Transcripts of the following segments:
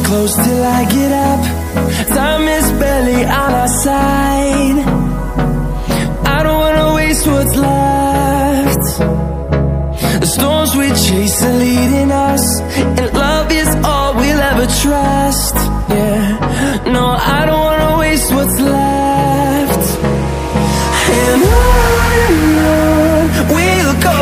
close till I get up. Time is barely on our side. I don't wanna waste what's left. The storms we chase are leading us, and love is all we'll ever trust. Yeah, no, I don't wanna waste what's left. And on we'll go,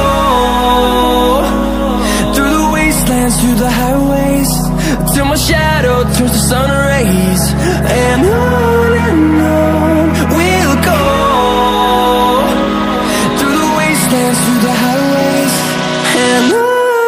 through the wastelands, through the highways, till my shadow turns to sun rays. And on we'll go, through the wastelands, through the highways, and on we'll go.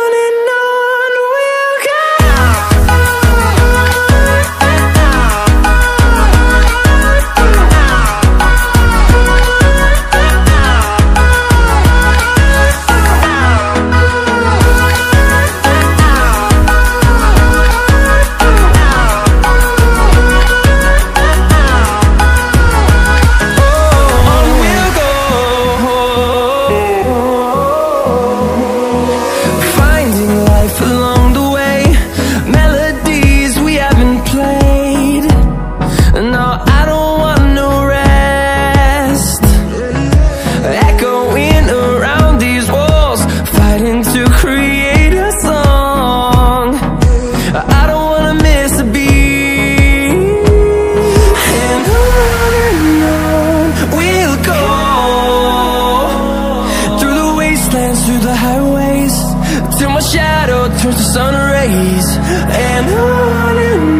Through the highways, till my shadow turns to sun rays. And on